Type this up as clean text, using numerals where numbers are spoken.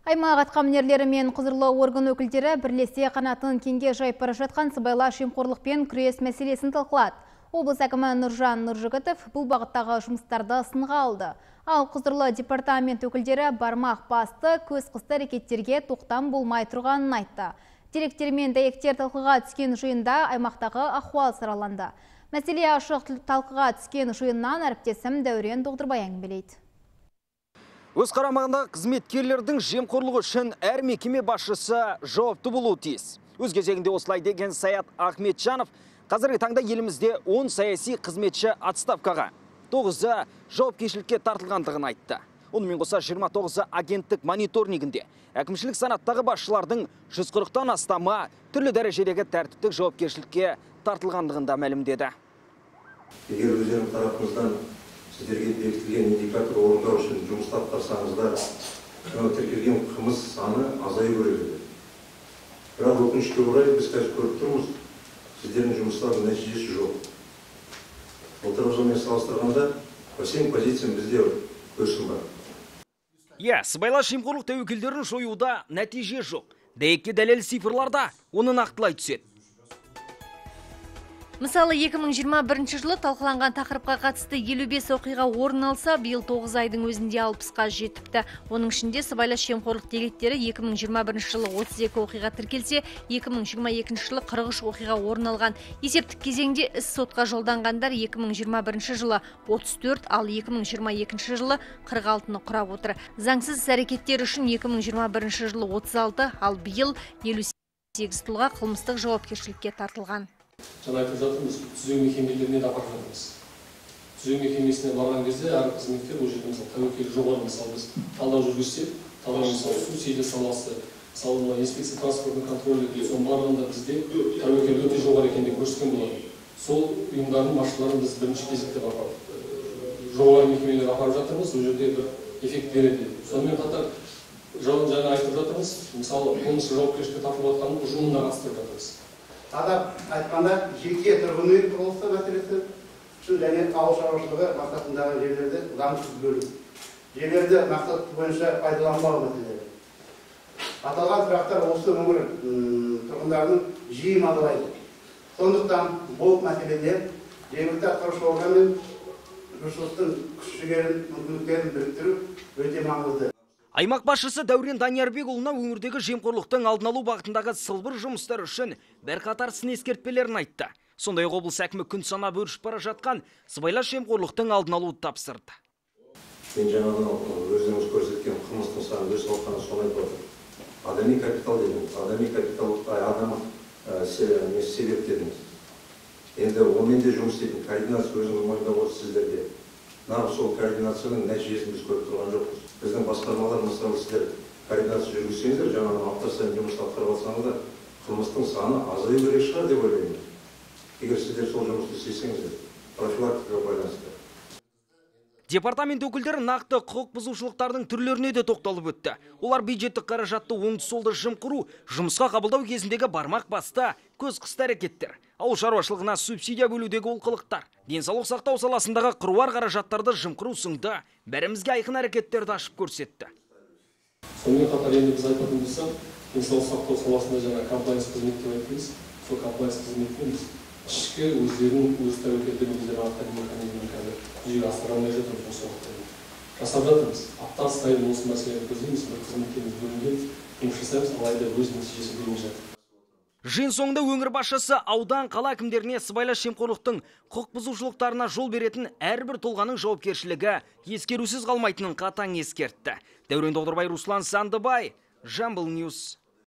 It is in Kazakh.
Аймақ атқамінерлері мен құзырлы орган өкілдері бірлесе қанатын кеңге жайып бара жатқан сыбайлас жемқорлықпен күрес мәселесін талқылады. Облыс әкімі Нұржан Нұржігітов бұл бағыттағы жұмыстарды сынға алды. Ал құзырлы департамент өкілдері бармақ басты көз қысты әрекеттерге тоқтам болмай тұрғанын айтты. Деректер мен дәйектер талқыға түскен жиында аймақтағы ахуал сараланды. Мәселе ашық талқыға түскен жиыннан әріптесім Дәурен Доғдырбай әңгімелейді. Өз қарамағындағы қызметкерлердің жемқорлығы үшін әр мекеме басшысы жауапты болуы тиіс. Өз кезегінде осылай деген Саят Ахметжанов қазіргі таңда елімізде 10 саяси қызметші отставкаға, 9-ы жауапкершілікке тартылғандығын айтты. Онымен қоса 29-ы агенттік мониторингінде әкімшілік санаттағы басшылардың 140-тан астамы түрлі дәрежедегі тәртіптік жауапкершілікке тартылғандығын да мәлімдеді. Егер өздерінің тарапыңыздан сіздерге бекітілген индикатор орындау үшін жұмысты атқарсаңыздар, тіркелген қылмыс саны азаю көреді. Бірақ өкінішке орай біз қазір көріп тұрмыз, сіздердің жұмыстардың нәтижесі жоқ. Былтырғы жылмен салыстырғанда бәсең позиция бізде өсім бар. Сыбайлас жемқорлық тәуекелдерін жоюда нәтиже жоқ. Дәйекке дәлел цифрларда оны нақтылай түседі. Мысалы, 2021 жылы талқыланған тақырыпқа қатысты 55 оқиға орын алса, биыл 9 айдың өзінде 60-қа жетіпті. Оның ішінде сыбайлас жемқорлық деректері 2021 жылы 32 оқиға тіркелсе, 2022 жылы 43 оқиға орын алған. Есептік кезеңде іс сотқа жолданғандар 2021 жылы 34, ал 2022 жылы 46-ны құрап отыр. Заңсыз әрекеттер үшін 2021 жылы 36, ал биыл 58 тұлға қылмыстық жауапкершілікке тартылған. Жаңа айтып жатырмыз, түзеу мекемелеріне де апарып жатырмыз. Түзеу мекемесіне барған кезде әр қызметкер ол жерде мысалы тәуекел жоғары, мысалы біз талдау жүргізсек, талдау мысалы субсидия саласы, мысалы инспекция транспортный контроль соның барлығында бізде тәуекел өте жоғары екенін көрсеткен болады. Сол ұйымдардың басшыларын біз бірінші кезекте жоғары мекемелерге апарып жатырмыз, ол жерде бір эффект береді. Сонымен қатар жаңа айтып жатырмыз, мысалы қылмыстық жауапкершілікке тартылып жатқан ұжымына қатыстырып жатырмыз. Атап айтқанда жеке тұрғын үй құрылысы мәселесі үшін және ауыл шаруашылығы мақсатындағы жерлерді заңсыз бөлу, жерлерді мақсат бойынша пайдаланбау мәселелері. Аталған сұрақтар осы өңір тұрғындарын жиі мазалайды. Сондықтан бұл мәселелер жергілікті атқарушы орган мен жұртшылықтың күш-жігерін, мүмкіндіктерін біріктіру өте маңызды. Аймақ басшысы Дәурен Даниярбекұлына өңірдегі жемқорлықтың алдын алу бағытындағы сылбыр жұмыстар үшін бірқатар сын ескертпелерін айтты. Сондай-ақ облыс әкімі күн санап өршіп бара жатқан сыбайлас жемқорлықтың алдын алуды тапсырды. Мен жаңағы өзіңіз көрсеткен қылмыстың саны өсіп жатқаны соны айтып отыр. Адами капитал дедіңіз, адами капитал адам себеп дедіңіз. Енді онымен де жұмыс істейтін координация өзіңіз мойындап отырсыздар. Нағыз сол координацияның нәтижесін біз көріп тұрған жоқпыз. Біздің басқармалар мысалы сіздер координация жүргізсеңіздер, жаңағы апта сайын жұмысты атқарып алсаңыздар, қылмыстың саны азаю керек шығар деп ойлаймын. Егер сіздер сол жұмысты істесеңіздер, профилактикаға байланысты. Департамент өкілдері нақты құқық бұзушылықтардың түрлеріне де тоқталып өтті. Олар бюджеттік қаражатты оңды-солды жымқыру, жұмысқа қабылдау кезіндегі бармақ басты көз қысты әрекеттер, ауыл шаруашылығына субсидия бөлудегі олқылықтар, денсаулық сақтау саласындағы қыруар қаражаттарды жымқыру сынды бәрімізге айқын әрекеттерді ашып көрсетті. Сонымен қатар енді біз айтатын болсақ, денсаулық сақтау саласында жаңа комплайнс қызметі деп айтамыз. Сол комплайнс қызметіне біз ішкі өздерінің өз тәуекелдерін өздері атқару механизмін қазір жүзеге асыра алмай жатырмыз осы уақытта. Жасап жатырмыз. Апта сайын осы мәселені көздейміз, бір қызметкеріміз бөлінген, жұмыс жасаймыз, алайда өз нәтижесін бермей жатыр. Жиын соңында өңір басшысы аудан қала әкімдеріне сыбайлас жемқорлықтың құқық бұзушылықтарына жол беретін әрбір тұлғаның жауапкершілігі ескерусіз қалмайтынын қатаң ескертті. Дәурен Доғдырбай, Руслан Сандыбай, Жамбыл Ньюс.